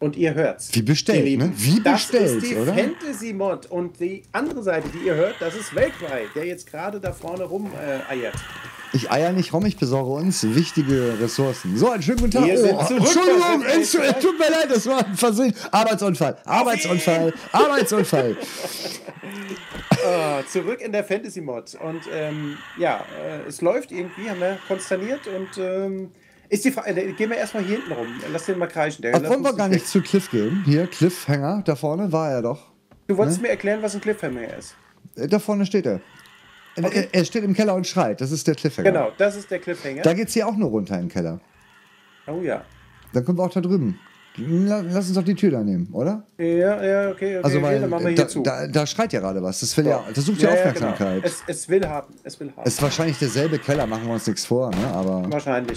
Und ihr hört's. Wie bestellt, ihr ne? Lieben. Wie bestellt, das ist die oder? Fantasy-Mod. Und die andere Seite, die ihr hört, das ist Weltweit, der jetzt gerade da vorne rum eiert. Ich eier nicht rum, ich besorge uns wichtige Ressourcen. So, einen schönen guten Tag. Wir sind zurück. Entschuldigung, tut mir leid, das war ein Versehen. Arbeitsunfall. Zurück in der Fantasy-Mod. Und es läuft irgendwie, haben wir konsterniert. Und ist die Frage, gehen wir erstmal hier hinten rum. Lass den mal kreischen. Ach, wollen wir gar nicht zu Cliff gehen? Hier, Cliffhanger, da vorne war er doch. Du wolltest mir erklären, was ein Cliffhanger ist. Da vorne steht er. Okay. Er steht im Keller und schreit. Das ist der Cliffhanger. Genau, das ist der Cliffhanger. Da geht's hier auch nur runter im Keller. Oh ja. Dann kommen wir auch da drüben. Lass uns doch die Tür da nehmen, oder? Ja, okay. Also, weil dann machen wir hier zu. Da schreit ja gerade was. Das sucht ja Aufmerksamkeit. Genau. Es will haben. Es ist wahrscheinlich derselbe Keller, machen wir uns nichts vor, ne? Aber wahrscheinlich.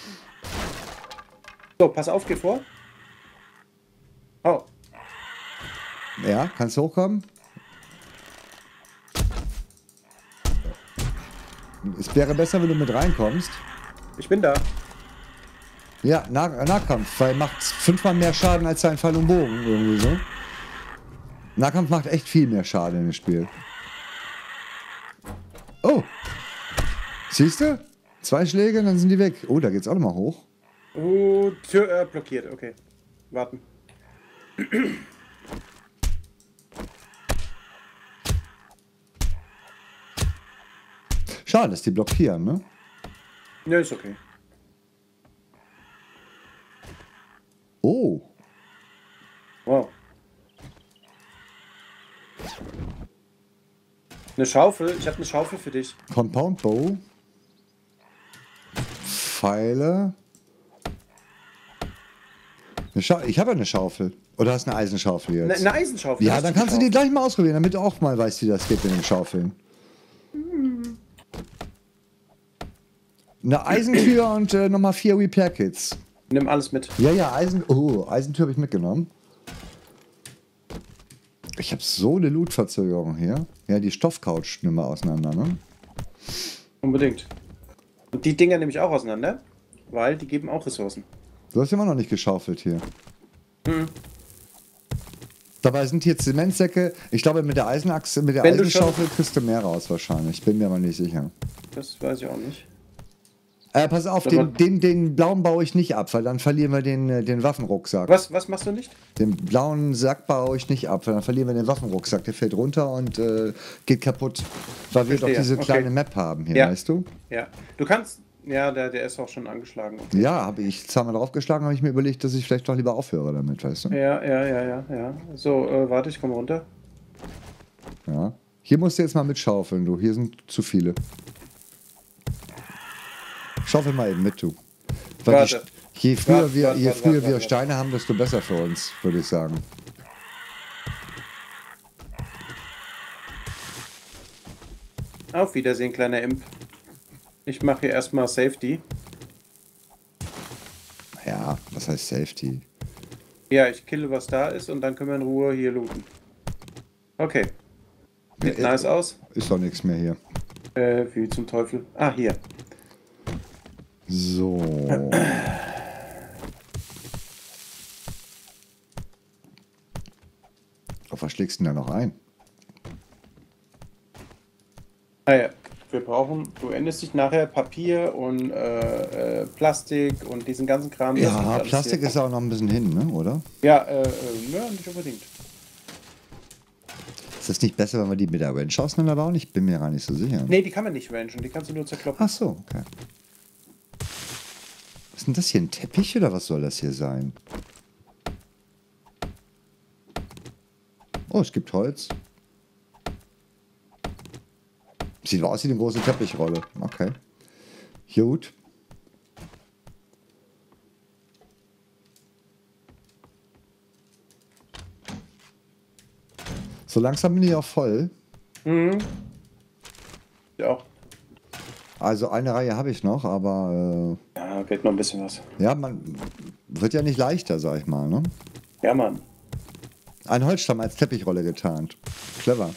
So, pass auf, geh vor. Oh. Ja, kannst du hochkommen? Es wäre besser, wenn du mit reinkommst. Ich bin da. Ja, Nahkampf, weil macht 5-mal mehr Schaden als ein Pfeil und Bogen, irgendwie so. Nahkampf macht echt viel mehr Schaden in dem Spiel. Oh! Siehst du? 2 Schläge, dann sind die weg. Oh, da geht's auch nochmal hoch. Oh, Tür blockiert, okay. Warten. Schade, dass die blockieren, ne? Ja, ist okay. Oh. Wow. Eine Schaufel? Ich habe eine Schaufel für dich. Compound Bow. Pfeile. Ich habe ja eine Schaufel. Oder hast du eine Eisenschaufel jetzt? Eine Eisenschaufel? Ja, dann kannst du die gleich mal ausprobieren, damit du auch mal weißt, wie das geht mit den Schaufeln. Eine Eisentür und nochmal 4 Repair Kits. Nimm alles mit. Ja, Eisentür habe ich mitgenommen. Ich habe so eine Loot-Verzögerung hier. Ja, die Stoffcouch nimm mal auseinander, ne? Unbedingt. Und die Dinger nehme ich auch auseinander, weil die geben auch Ressourcen. Du hast immer noch nicht geschaufelt hier. Dabei sind hier Zementsäcke. Ich glaube, mit der Eisenachse, mit der Eisenschaufel kriegst du mehr raus wahrscheinlich. Bin mir aber nicht sicher. Das weiß ich auch nicht. Pass auf, den blauen baue ich nicht ab, weil dann verlieren wir den Waffenrucksack. Was machst du nicht? Den blauen Sack baue ich nicht ab, weil dann verlieren wir den Waffenrucksack. Der fällt runter und geht kaputt. Weil wir doch diese kleine Map haben hier, weißt du? Ja. Du kannst. Ja, der ist auch schon angeschlagen. Okay. Ja, habe ich zweimal draufgeschlagen, habe ich mir überlegt, dass ich vielleicht doch lieber aufhöre damit, weißt du? Ja. So, warte, ich komme runter. Ja. Hier musst du jetzt mal mitschaufeln, du. Hier sind zu viele. Schaufel mal eben mit, du. Weil warte. Je früher wir Steine haben, desto besser für uns, würde ich sagen. Auf Wiedersehen, kleiner Imp. Ich mache hier erstmal Safety. Ja, was heißt Safety? Ja, ich kille, was da ist und dann können wir in Ruhe hier looten. Okay. Sieht nice aus. Ist doch nichts mehr hier. Wie zum Teufel. Ah, hier. So. Auf was schlägst du denn da noch ein? Ah ja. Wir brauchen, du änderst dich nachher Papier und Plastik und diesen ganzen Kram. Ja, Plastik ist auch noch ein bisschen hin, ne, oder? Ja, nicht unbedingt. Ist das nicht besser, wenn wir die mit der Wrench auseinanderbauen? Ich bin mir gar nicht so sicher. Nee, die kann man nicht wrenchen, die kannst du nur zerkloppen. Ach so, okay. Was ist denn das hier, ein Teppich oder was soll das hier sein? Oh, es gibt Holz. Sieht aus wie eine große Teppichrolle. Okay. Gut. So langsam bin ich auch voll. Mhm. Ja. Also eine Reihe habe ich noch, aber... ja, geht noch ein bisschen was. Ja, man wird ja nicht leichter, sag ich mal, ne? Ja, Mann. Ein Holzstamm als Teppichrolle getarnt. Clever.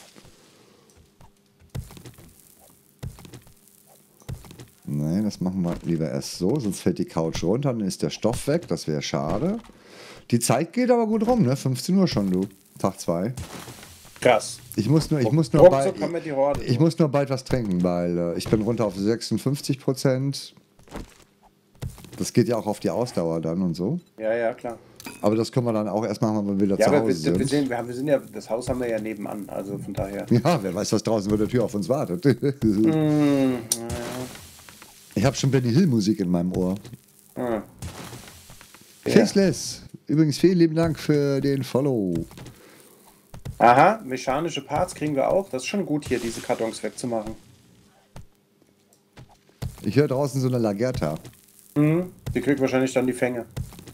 Nee, das machen wir lieber erst so, sonst fällt die Couch runter, dann ist der Stoff weg, das wäre schade. Die Zeit geht aber gut rum, ne? 15 Uhr schon, du. Tag 2. Krass. Ich muss nur Ruckzuck haben wir die Horde. ich muss nur bald was trinken, weil ich bin runter auf 56%. Das geht ja auch auf die Ausdauer dann und so. Ja, ja, klar. Aber das können wir dann auch erst machen, wenn wir wieder Ja, zu aber Hause sind. wir sind ja, das Haus haben wir ja nebenan, also von daher. Ja, wer weiß, was draußen vor der Tür auf uns wartet. Ja. Ich habe schon Benny Hill Musik in meinem Ohr. Ja. Faceless. Übrigens, vielen lieben Dank für den Follow. Aha, mechanische Parts kriegen wir auch. Das ist schon gut hier, diese Kartons wegzumachen. Ich höre draußen so eine Lagerta. Mhm. Die kriegt wahrscheinlich dann die Fänge.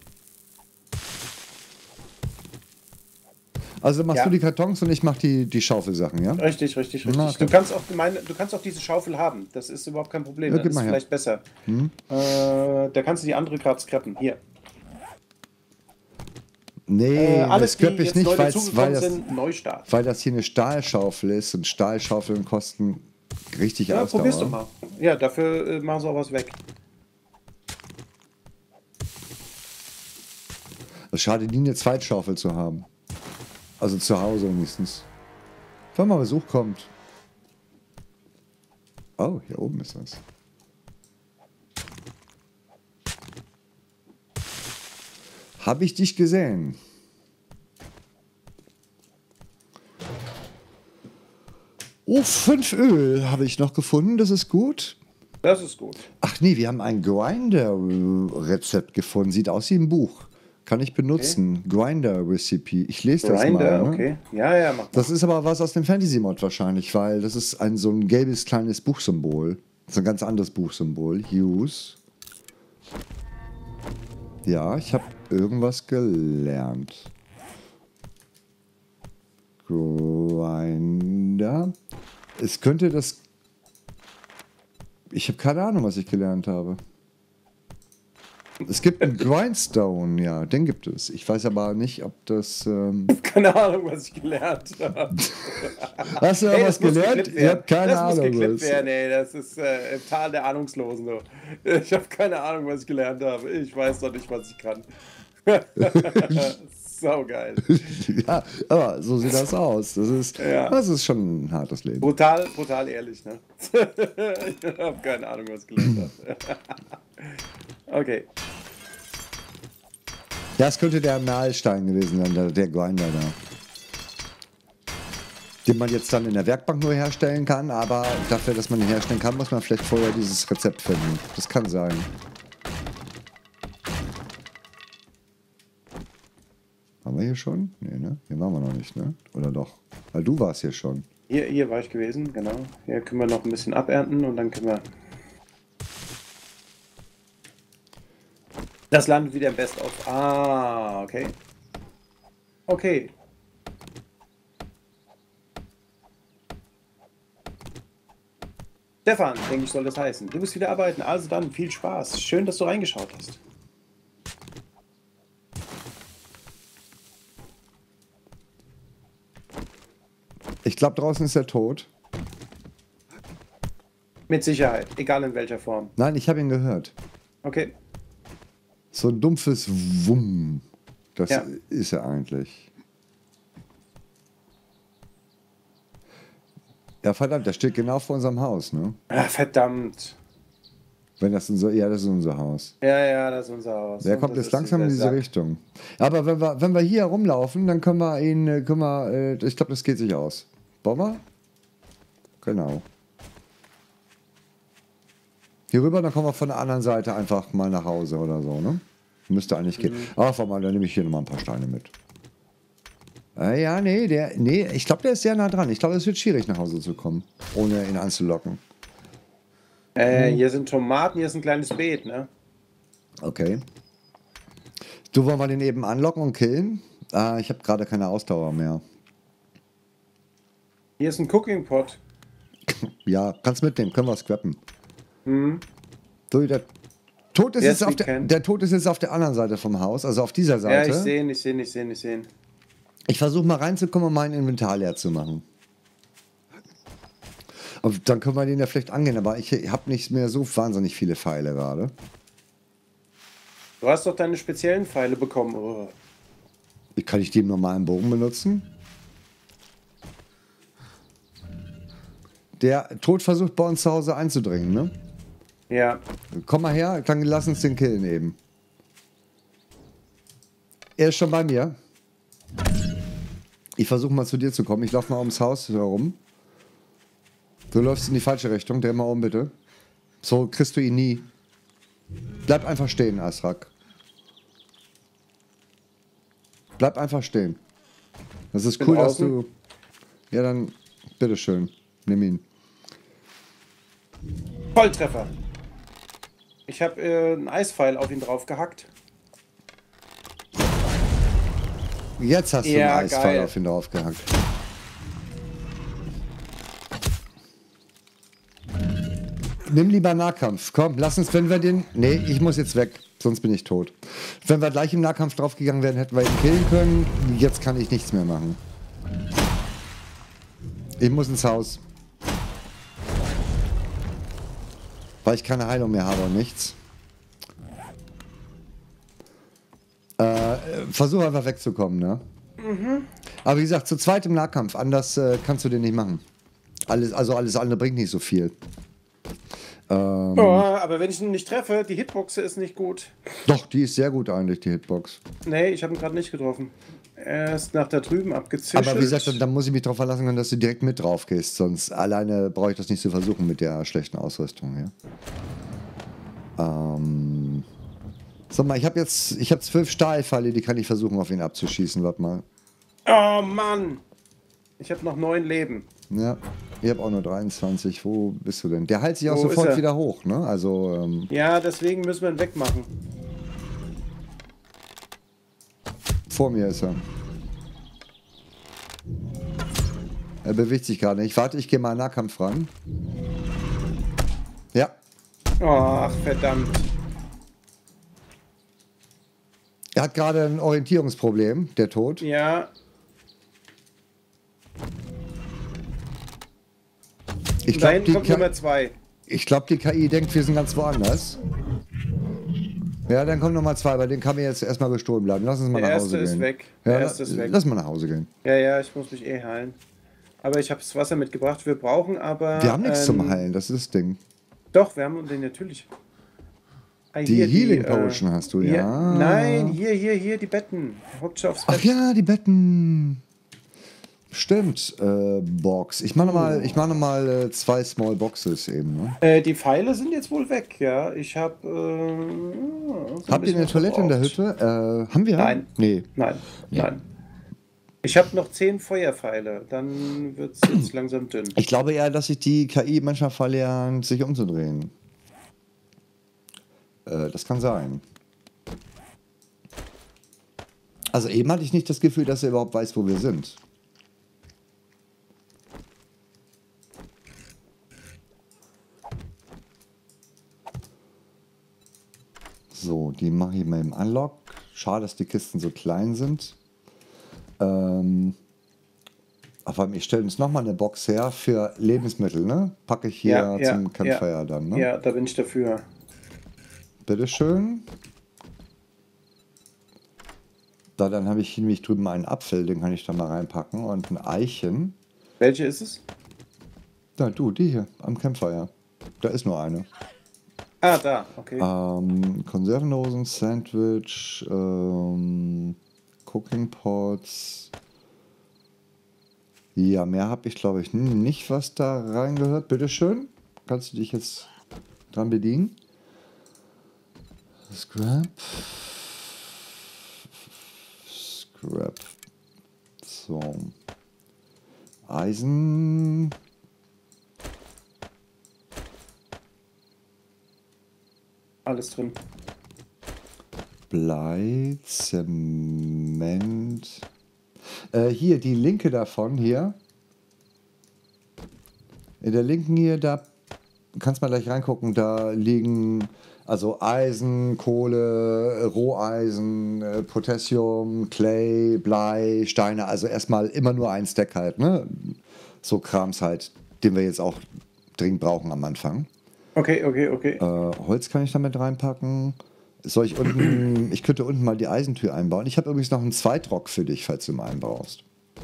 Also machst Ja. du die Kartons und ich mach die Schaufelsachen, ja? Richtig, richtig, richtig. Na, okay. Du kannst auch diese Schaufel haben. Das ist überhaupt kein Problem. Ja, Das gib ist mal her. vielleicht besser. Da kannst du die andere gerade scrappen. Hier. Nee, Alles, das die könnte ich jetzt nicht, neu weil dazugekommen das, sind, Neustart. weil das hier eine Stahlschaufel ist und Stahlschaufeln kosten richtig Ja, Ausdauer. probier's doch mal. Ja, dafür machen sie auch was weg. Es schade nie, eine Zweitschaufel zu haben. Also zu Hause wenigstens. Wenn mal Besuch kommt. Oh, hier oben ist was. Habe ich dich gesehen? Oh, 5 Öl habe ich noch gefunden. Das ist gut. Das ist gut. Ach nee, wir haben ein Grinder-Rezept gefunden. Sieht aus wie ein Buch. Kann ich benutzen. Grinder-Recipe. Ich lese das Grinder, mal. Ne? okay. Ja, ja, mach mal. Das ist aber was aus dem Fantasy-Mod wahrscheinlich, weil das ist so ein gelbes kleines Buchsymbol. Das ist ein ganz anderes Buchsymbol. Use. Ja, ich habe irgendwas gelernt. Grinder. Es könnte das... Ich habe keine Ahnung, was ich gelernt habe. Es gibt einen Grindstone, ja, den gibt es. Ich weiß aber nicht, ob das... Keine Ahnung, was ich gelernt habe. Hast du Ey, was das muss gelernt? geklippt Ich habe werden. keine Das Ahnung. muss geklippt was. werden, ey. Das ist im Tal der Ahnungslosen. So. Ich habe keine Ahnung, was ich gelernt habe. Ich weiß doch nicht, was ich kann. Saugeil. Ja, aber so sieht das aus. Ja. Das ist schon ein hartes Leben. Brutal, brutal ehrlich, ne? Ich habe keine Ahnung, was ich gelernt habe. Okay. Das könnte der Mahlstein gewesen sein, der Grinder da. Den man jetzt dann in der Werkbank nur herstellen kann, aber dafür, dass man ihn herstellen kann, muss man vielleicht vorher dieses Rezept finden. Das kann sein. Haben wir hier schon? Nee, ne? Hier waren wir noch nicht, ne? Oder doch? Weil du warst hier schon. Hier war ich gewesen, genau. Hier können wir noch ein bisschen abernten und dann können wir... Das landet wieder im Best-of. Ah, okay. Okay. Stefan, denke ich, soll das heißen. Du bist wieder arbeiten. Also dann, viel Spaß. Schön, dass du reingeschaut hast. Ich glaube, draußen ist er tot. Mit Sicherheit, egal in welcher Form. Nein, ich habe ihn gehört. Okay. So ein dumpfes Wumm. Das Ja. ist er eigentlich. Ja, verdammt, der steht genau vor unserem Haus, ne? Ah, verdammt. Wenn das das ist unser Haus. Ja, das ist unser Haus. Der Und kommt das jetzt ist langsam in dieser diese Sack. Richtung. Aber wenn wir hier rumlaufen, dann können wir ihn, ich glaube, das geht sich aus. Bomber? Genau. Hier rüber, dann kommen wir von der anderen Seite einfach mal nach Hause oder so, ne? Müsste eigentlich gehen. Ach, warte mal, dann nehme ich hier nochmal ein paar Steine mit. Ja, nee, ich glaube, der ist sehr nah dran. Ich glaube, es wird schwierig, nach Hause zu kommen, ohne ihn anzulocken. Hier sind Tomaten, hier ist ein kleines Beet, ne? Okay. Du, wollen wir den eben anlocken und killen? Ich habe gerade keine Ausdauer mehr. Hier ist ein Cooking Pot. Ja, kannst mitnehmen, können wir scrappen. So, der Tod ist Yes, jetzt we can. der Tod ist jetzt auf der anderen Seite vom Haus, also auf dieser Ja, Seite. ich sehe. Ich versuche mal reinzukommen und mein Inventar leer zu machen. Und dann können wir den ja vielleicht angehen, aber ich habe nicht mehr so wahnsinnig viele Pfeile gerade. Du hast doch deine speziellen Pfeile bekommen. Oh. Kann ich den normalen Bogen benutzen? Der Tod versucht bei uns zu Hause einzudringen, ne? Ja. Komm mal her, dann lass uns den killen eben. Er ist schon bei mir. Ich versuche mal zu dir zu kommen. Ich laufe mal ums Haus herum. Du läufst in die falsche Richtung. Dreh mal um, bitte. So kriegst du ihn nie. Bleib einfach stehen, Azrak. Bleib einfach stehen. Das ist cool, dass du... Ja, dann bitteschön. Nimm ihn. Volltreffer. Ich habe einen Eispfeil auf ihn drauf gehackt. Jetzt hast du Ja, einen Eisfall geil. auf ihn draufgehackt. Nimm lieber Nahkampf. Komm, lass uns, wenn wir den... Nee, ich muss jetzt weg, sonst bin ich tot. Wenn wir gleich im Nahkampf draufgegangen wären, hätten wir ihn killen können. Jetzt kann ich nichts mehr machen. Ich muss ins Haus. Weil ich keine Heilung mehr habe und nichts. Versuch einfach wegzukommen, ne? Mhm. Aber wie gesagt, zu zweit im Nahkampf. Anders kannst du den nicht machen. Alles andere bringt nicht so viel. Oh, aber wenn ich ihn nicht treffe, die Hitbox ist nicht gut. Doch, die ist sehr gut eigentlich, die Hitbox. Nee, ich habe ihn gerade nicht getroffen. Er ist nach da drüben abgezischt. Aber wie gesagt, dann muss ich mich darauf verlassen können, dass du direkt mit drauf gehst. Sonst alleine brauche ich das nicht zu versuchen mit der schlechten Ausrüstung. Ja? Sag mal, ich habe 12 Stahlpfeile, die kann ich versuchen, auf ihn abzuschießen. Warte mal. Oh Mann! Ich habe noch 9 Leben. Ja, ich habe auch nur 23. Wo bist du denn? Der heilt sich auch Wo ist sofort er? wieder hoch, ne? Also, Ja, deswegen müssen wir ihn wegmachen. vor mir ist er. Er bewegt sich gerade nicht. Warte, ich gehe mal in Nahkampf ran. Ja, Ach, verdammt. er hat gerade ein Orientierungsproblem, der Tod. Ja, Ich da glaube, hinten kommt Nummer 2. die KI denkt, wir sind ganz woanders. Ja, dann kommt Nummer 2, bei den kann mir jetzt erstmal gestohlen bleiben. Lass uns mal Der nach Hause erste gehen. ist weg. Ja, Der erste ist weg. Lass mal nach Hause gehen. Ja, ich muss mich eh heilen. Aber ich habe das Wasser mitgebracht. Wir brauchen aber... Wir haben nichts zum Heilen, das ist das Ding. Doch, wir haben den natürlich. Ah, Die hier, Healing Potion hast du, hier, ja. Nein, hier, die Betten. Hockt schon aufs Bett. Ach ja, die Betten. Stimmt, Box. Ich mach noch mal 2 Small Boxes eben. Ne? Die Pfeile sind jetzt wohl weg, ja. Ich habe... Habt ihr eine Toilette in der Hütte? Haben wir? Nein. Nee. Nein. Ich habe noch 10 Feuerpfeile. Dann wird es jetzt langsam dünn. Ich glaube eher, dass sich die KI manchmal verlernt, sich umzudrehen. Das kann sein. Also eben hatte ich nicht das Gefühl, dass er überhaupt weiß, wo wir sind. So, die mache ich mal im Unlock. Schade, dass die Kisten so klein sind. Aber ich stelle uns nochmal eine Box her für Lebensmittel, ne? Packe ich hier zum Campfire dann, ne? Ja, da bin ich dafür. Bitteschön. Da, dann habe ich nämlich drüben einen Apfel, den kann ich da mal reinpacken und ein Eichen. Welche ist es? Da, du, die hier, am Campfire. Da ist nur eine. Ah, da, okay. Konservendosen, Sandwich, Cooking Pots. Ja, mehr habe ich, glaube ich, nicht, was da reingehört. Bitteschön. Kannst du dich jetzt dran bedienen? Scrap. So. Eisen. Alles drin. Blei, Zement. Hier, die linke davon, hier. In der linken hier, da kannst du mal gleich reingucken, da liegen also Eisen, Kohle, Roheisen, Potassium, Clay, Blei, Steine, also erstmal immer nur ein Stack halt, ne? So Krams halt, den wir jetzt auch dringend brauchen am Anfang. Okay. Holz kann ich damit reinpacken. Soll ich unten, ich könnte unten mal die Eisentür einbauen. Ich habe übrigens noch einen Zweitrock für dich, falls du mal einen brauchst.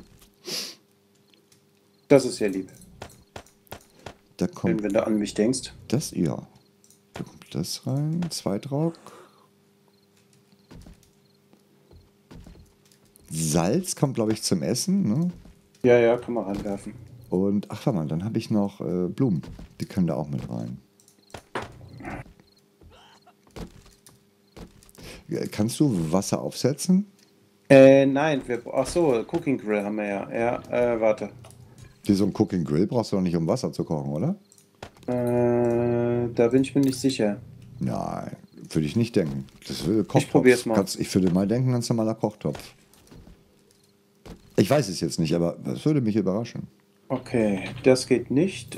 Das ist ja lieb, Da kommt wenn du an mich denkst. das, ja. Da kommt das rein, Zweitrock. Salz kommt, glaube ich, zum Essen, ne? Ja, ja, kann man ranwerfen. Und, ach, warte mal, dann habe ich noch Blumen. Die können da auch mit rein. Kannst du Wasser aufsetzen? Nein, ach so, Cooking Grill haben wir ja. Ja, warte. So ein Cooking Grill brauchst du doch nicht, um Wasser zu kochen, oder? Da bin ich mir nicht sicher. Nein, würde ich nicht denken. Das will Kochtopf. Ich probier's mal. Ich würde mal denken, ganz normaler Kochtopf. Ich weiß es jetzt nicht, aber das würde mich überraschen. Okay, das geht nicht.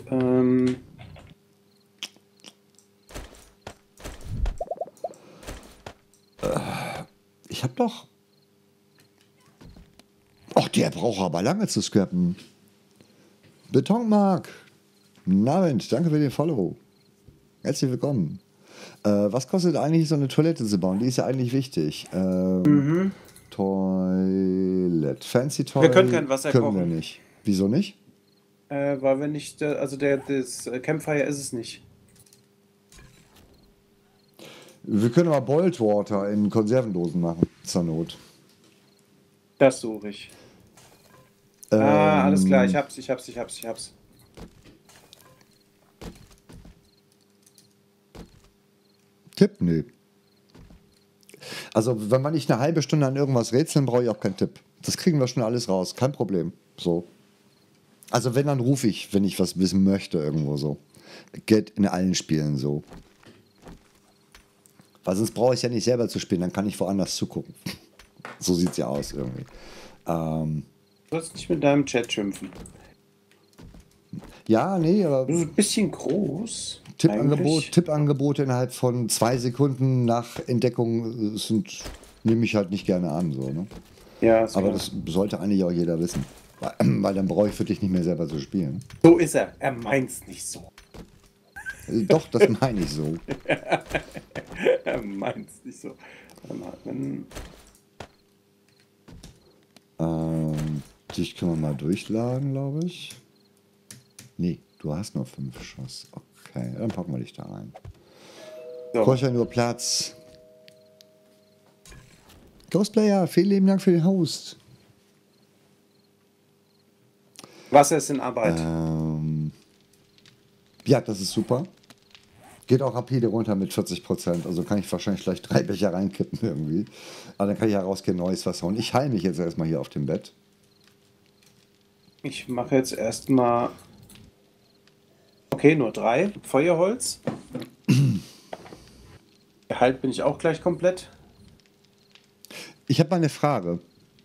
Ich habe doch... Ach, der braucht aber lange zu scrappen. Betonmark. Guten Abend, danke für den Follow. Herzlich willkommen. Was kostet eigentlich so eine Toilette zu bauen? Die ist ja eigentlich wichtig. Toilette. Fancy Toilette. Wir können kein Wasser können kochen. wir nicht. Wieso nicht? Weil wir nicht, also das Campfire ist es nicht. Wir können aber Boiled Water in Konservendosen machen, zur Not. Das suche ich. Alles klar, ich hab's. Tipp? Nö. Also, wenn wir nicht eine halbe Stunde an irgendwas rätseln, brauche ich auch keinen Tipp. Das kriegen wir schon alles raus, kein Problem. So. Also, wenn, dann rufe ich, wenn ich was wissen möchte, irgendwo so. Geht in allen Spielen so. Weil sonst brauche ich ja nicht selber zu spielen, dann kann ich woanders zugucken. So sieht's ja aus irgendwie. Du sollst nicht mit deinem Chat schimpfen. Ja, nee, aber Du bist ein bisschen groß. Tippangebote innerhalb von 2 Sekunden nach Entdeckung nehme ich halt nicht gerne an. So, ne? Ja, ist Aber klar. das sollte eigentlich auch jeder wissen. Weil dann brauche ich für dich nicht mehr selber zu spielen. So ist er. Er meint's nicht so. Doch, das meine ich so. Er meint's nicht so. Dich können wir mal durchladen, glaube ich. Nee, du hast nur 5 Schuss. Okay, dann packen wir dich da rein. So. Brauche ja nur Platz. Ghostplayer, vielen lieben Dank für den Host. Wasser ist in Arbeit. Ja, das ist super. Geht auch rapide runter mit 40%. Also kann ich wahrscheinlich gleich 3 Becher reinkippen irgendwie. Aber dann kann ich ja rausgehen, neues Wasser. Und ich heile mich jetzt erstmal hier auf dem Bett. Ich mache jetzt erstmal. Okay, nur 3. Feuerholz. Gehalt bin ich auch gleich komplett. Ich habe mal eine Frage.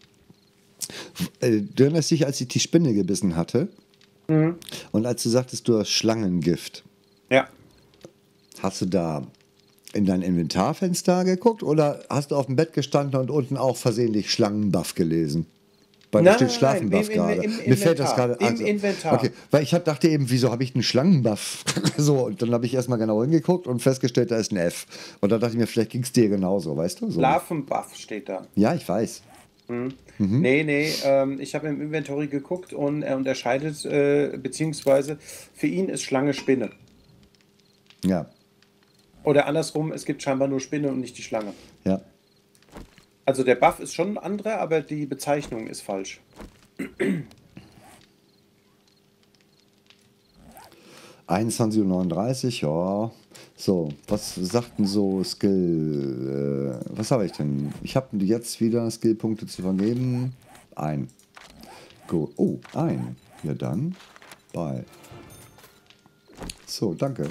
Du erinnerst dich, als ich die Spinne gebissen hatte? Und als du sagtest, du hast Schlangengift. Ja. Hast du da in dein Inventarfenster geguckt oder hast du auf dem Bett gestanden und unten auch versehentlich Schlangenbuff gelesen? Weil da steht Schlafenbuff gerade. Mir fällt das gerade Im Inventar. Okay, weil ich dachte eben, wieso habe ich einen Schlangenbuff? So, und dann habe ich erstmal genau hingeguckt und festgestellt, da ist ein F. Und dann dachte ich mir, vielleicht ging es dir genauso, weißt du? So. Larvenbuff steht da. Ja, ich weiß. Nee, ich habe im Inventory geguckt und er unterscheidet, beziehungsweise für ihn ist Schlange Spinne. Ja, Oder andersrum, es gibt scheinbar nur Spinne und nicht die Schlange. ja. Also der Buff ist schon ein anderer, aber die Bezeichnung ist falsch. 21:39 Uhr, ja. So, was sagt denn so Skill? Was habe ich denn? Ich habe jetzt wieder Skillpunkte zu vergeben. Ein. Gut. Oh, ein. Ja, dann. Bei. So, danke.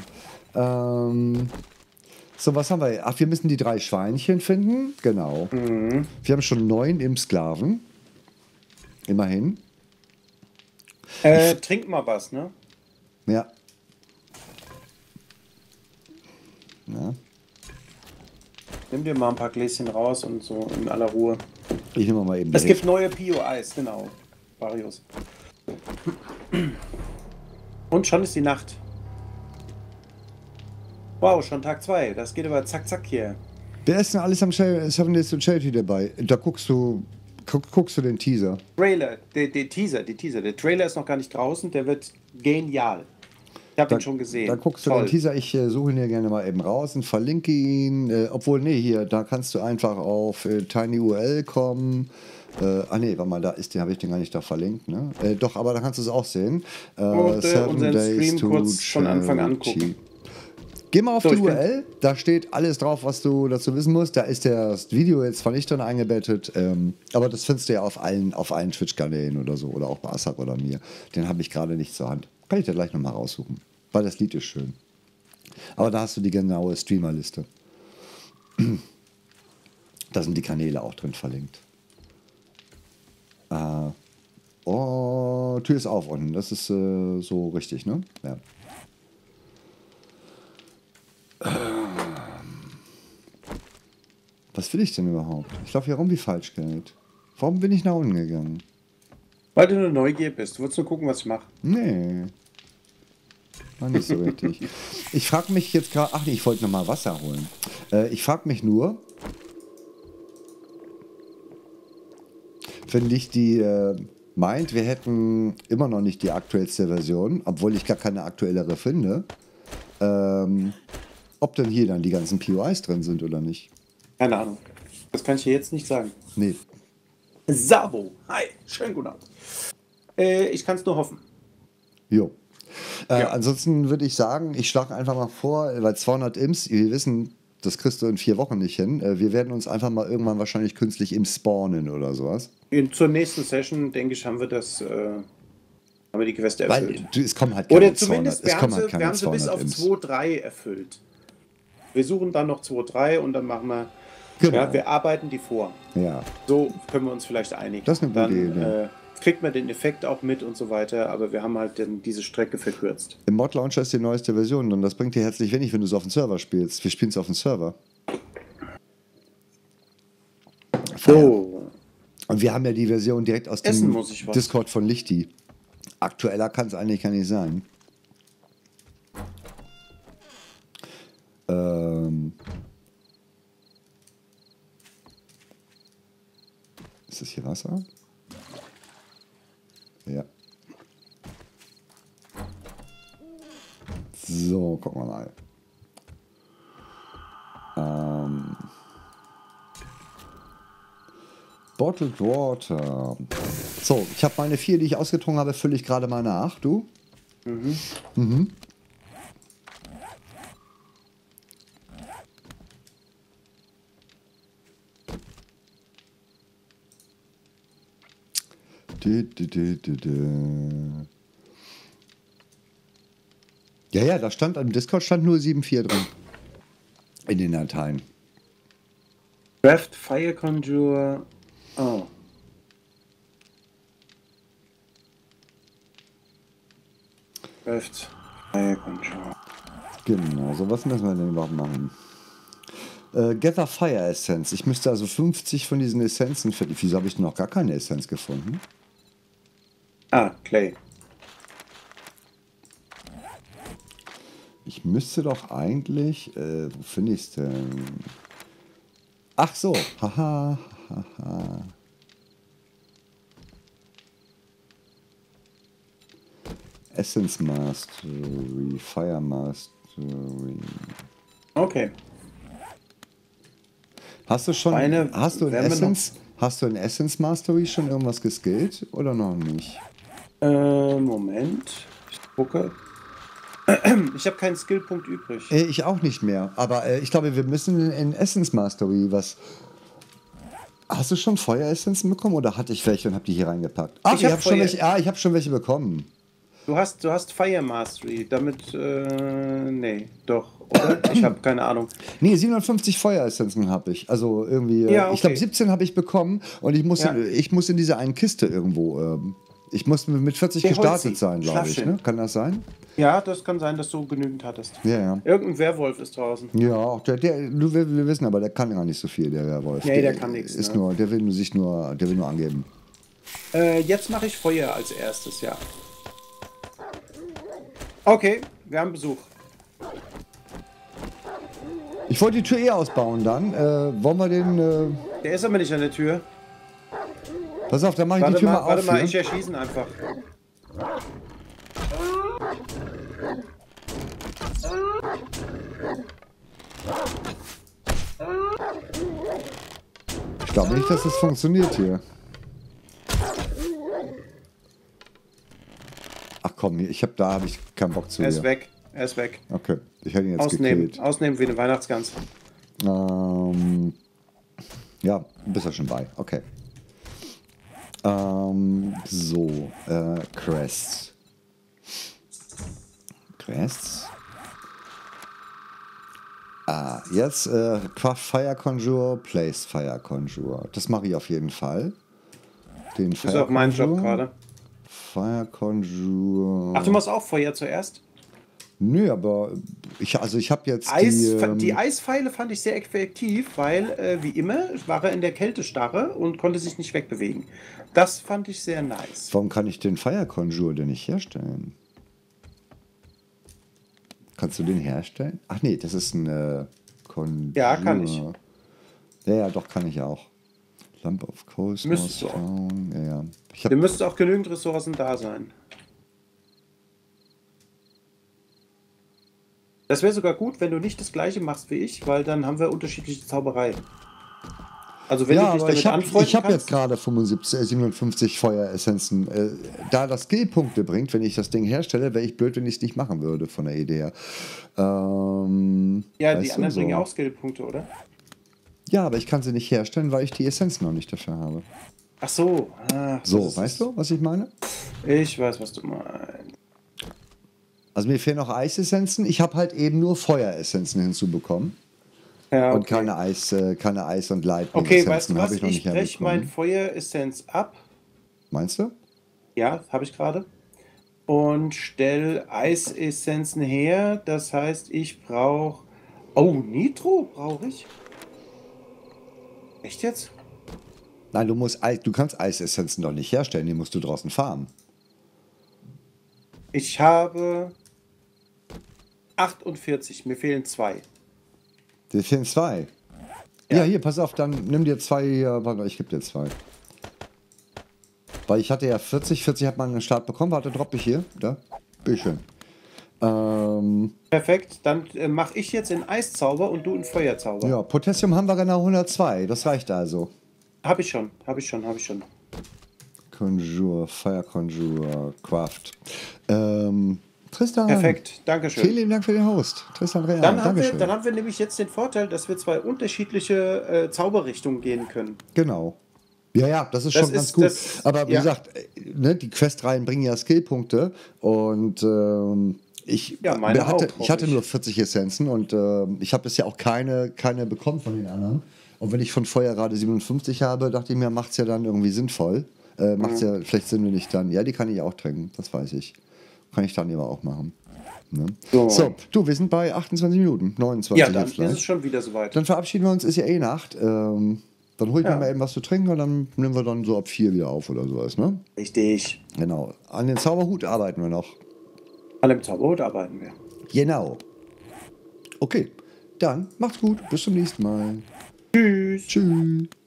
So, was haben wir? Ach, wir müssen die 3 Schweinchen finden. Genau. Wir haben schon 9 im Sklaven. Immerhin. Trink mal was, ne? Ja. Ja. Nimm dir mal ein paar Gläschen raus und so in aller Ruhe. Ich nehme mal eben. Es gibt neue Bio-Eis, genau. Varius. Und schon ist die Nacht. Wow, schon Tag 2. Das geht aber zack, zack hier. Wer ist denn alles am Seven Days to Charity dabei? Da guckst du den Teaser. Trailer, der Teaser. Der Trailer ist noch gar nicht draußen, der wird genial. Ich habe ihn schon gesehen. Da guckst du den Teaser, ich suche ihn hier gerne mal eben raus und verlinke ihn. Obwohl, nee, hier, da kannst du einfach auf TinyURL kommen. Nee, warte mal, habe ich den gar nicht da verlinkt, ne? Doch, aber da kannst du es auch sehen. Unseren Stream kurz von Anfang an gucken. Geh mal auf die URL, da steht alles drauf, was du dazu wissen musst. Da ist das Video jetzt zwar nicht drin eingebettet, aber das findest du ja auf allen Twitch-Kanälen oder so, oder auch bei Assad oder mir. Den habe ich gerade nicht zur Hand. Kann ich dir gleich nochmal raussuchen, weil das Lied ist schön. Aber da hast du die genaue Streamerliste. Da sind die Kanäle auch drin verlinkt. Tür ist auf unten, das ist so richtig, ne? Ja. Was will ich denn überhaupt? Ich laufe hier rum wie Falschgeld. Warum bin ich nach unten gegangen? Weil du nur Neugier bist. Du wolltest nur gucken, was ich mache. Nee. War nicht so richtig. Ich frage mich jetzt gerade... Ach nee, ich wollte nochmal Wasser holen. Ich frage mich nur... Wenn dich die meint, wir hätten immer noch nicht die aktuellste Version, obwohl ich gar keine aktuellere finde, ob denn hier dann die ganzen POIs drin sind oder nicht. Keine Ahnung. Das kann ich dir jetzt nicht sagen. Nee. Sabo. Hi. Schönen guten Abend. Ich kann es nur hoffen. Jo. Ansonsten würde ich sagen, ich schlage einfach mal vor, weil 200 Imps, wir wissen, das kriegst du in 4 Wochen nicht hin. Wir werden uns einfach mal irgendwann wahrscheinlich künstlich im spawnen oder sowas. Zur nächsten Session, denke ich, haben wir die Quest erfüllt. Weil es kommen halt keine Oder zumindest, 200, wir haben sie bis auf Imps. 2-3 erfüllt. Wir suchen dann noch 2-3 und dann machen wir... Genau. Ja, wir arbeiten die vor. Ja. So können wir uns vielleicht einigen. Das ist eine gute Idee. Kriegt man den Effekt auch mit und so weiter, aber wir haben halt diese Strecke verkürzt. Im Mod Launcher ist die neueste Version und das bringt dir herzlich wenig, wenn du es auf dem Server spielst. Wir spielen es auf dem Server. So. Und wir haben ja die Version direkt aus dem Discord von Lichti. Aktueller kann es eigentlich gar nicht sein. Ist das hier Wasser? Ja. So, gucken wir mal. Bottled Water. So, ich habe meine 4, die ich ausgetrunken habe, fülle ich gerade mal nach. Du? Mhm. Mhm. Ja, da stand am Discord stand nur 7.4 drin. In den Dateien. Craft Fire Conjure. Oh. Craft Fire Conjure. Genau, so was müssen wir denn überhaupt machen? Gather Fire Essence. Ich müsste also 50 von diesen Essenzen finden. Wieso habe ich noch gar keine Essenz gefunden? Ah, Clay. Ich müsste doch eigentlich... wo finde ich es denn? Ach so. Haha. Essence Mastery. Fire Mastery. Okay. Hast du schon... Hast du in Essence Mastery schon irgendwas geskillt oder noch nicht? Moment. Ich gucke. Ich habe keinen Skillpunkt übrig. Ich auch nicht mehr. Aber ich glaube, wir müssen in Essence Mastery was... Hast du schon Feueressenzen bekommen oder hatte ich welche und habe die hier reingepackt? Ach, ich habe schon welche. Ja, ich habe schon welche bekommen. Du hast Fire Mastery. Damit, nee, doch. Oder? Ich habe keine Ahnung. Nee, 750 Feueressenzen habe ich. Also irgendwie, ja, okay. Ich glaube 17 habe ich bekommen und ich muss in diese eine Kiste irgendwo, ich muss mit 40 gestartet sein, glaube ich. Ne? Kann das sein? Ja, das kann sein, dass du genügend hattest. Ja. Irgendein Werwolf ist draußen. Ja, auch wir wissen aber, der kann gar nicht so viel, der Werwolf. Nee, der kann nichts. Ist nur, der will nur angeben. Jetzt mache ich Feuer als erstes, ja. Okay, wir haben Besuch. Ich wollte die Tür eh ausbauen dann. Wollen wir den... Der ist aber nicht an der Tür. Pass auf, dann mache ich die Tür mal auf. Warte mal, hier. ich erschieße einfach. Ich glaube nicht, dass das funktioniert hier. Ach komm, da habe ich keinen Bock zu. Er ist hier. weg. Er ist weg. Okay, ich hätte ihn jetzt Ausnehmen. gekillt. Ausnehmen wie eine Weihnachtsgans. Ja, bist ja schon bei. Okay. So, Crests. Crests. Jetzt Craft Fire Conjure, Place Fire Conjure. Das mache ich auf jeden Fall. Den Das ist auch mein Job gerade. Fire Conjure. Ach, du machst auch Feuer zuerst? Nö, aber ich habe jetzt die Eispfeile fand ich sehr effektiv, weil, wie immer, war er in der Kältestarre und konnte sich nicht wegbewegen. Das fand ich sehr nice. Warum kann ich den Fire Conjure denn nicht herstellen? Kannst du den herstellen? Ach nee, das ist ein Conjure. Ja, kann ich. Ja, doch, kann ich auch. Lamp of Cosmos. Müsstest du auch. Ja. Da müssten auch genügend Ressourcen da sein. Das wäre sogar gut, wenn du nicht das gleiche machst wie ich, weil dann haben wir unterschiedliche Zaubereien. Also wenn du dich damit anfreunden ich habe kannst, jetzt gerade 57 Feueressenzen. Da das Skillpunkte bringt, wenn ich das Ding herstelle, wäre ich blöd, wenn ich es nicht machen würde, von der Idee her. ja, die anderen bringen auch Skillpunkte, oder? Ja, aber ich kann sie nicht herstellen, weil ich die Essenzen noch nicht dafür habe. Ach so. So, weißt du, was ich meine? Ich weiß, was du meinst. Also mir fehlen noch Eisessenzen. Ich habe halt eben nur Feueressenzen hinzubekommen. Ja, okay. Und keine Eis- und Lightning-Essenzen. Okay, weißt du was? Habe ich noch Ich nicht breche herbekommen. mein Feueressenz ab. Meinst du? Ja, habe ich gerade. Und stelle Eisessenzen her. Das heißt, ich brauche... Oh, Nitro brauche ich? Echt jetzt? Nein, du kannst Eisessenzen doch nicht herstellen. Die musst du draußen farmen. Ich habe 48. Mir fehlen 2. Dir fehlen 2. Ja, hier, pass auf, dann nimm dir 2 hier. Warte, ich gebe dir 2. Weil ich hatte ja 40 hat man einen Start bekommen. Warte, droppe ich hier. Da, bitteschön. Perfekt, dann mache ich jetzt in Eiszauber und du in Feuerzauber. Ja, Potassium haben wir genau 102. Das reicht also. Habe ich schon. Conjure, Fire Conjure, Craft. Tristan. Perfekt, dankeschön. Vielen lieben Dank für den Host. Tristan Real, Dann dankeschön. haben wir nämlich jetzt den Vorteil, dass wir 2 unterschiedliche Zauberrichtungen gehen können. Genau. Ja, das ist schon ganz gut. Aber wie gesagt, ne, die Questreihen bringen ja Skillpunkte und ich hatte nur 40 Essenzen und ich habe bisher auch keine bekommen von den anderen. Und wenn ich von Feuer gerade 57 habe, dachte ich mir, macht es ja dann irgendwie sinnvoll. Macht es ja vielleicht Sinn, wenn ich dann... Ja, die kann ich auch trinken, das weiß ich. Kann ich dann eben auch machen. Ne? So, du, wir sind bei 28 Minuten, 29 ja, dann jetzt ist es schon wieder soweit. Dann verabschieden wir uns, ist ja eh Nacht. Dann hol ich mir mal eben was zu trinken und dann nehmen wir dann so ab 4 wieder auf oder sowas, ne? Richtig. Genau. An den Zauberhut arbeiten wir noch. An dem Zauberhut arbeiten wir. Genau. Okay, dann macht's gut. Bis zum nächsten Mal. Tschüss. Tschüss.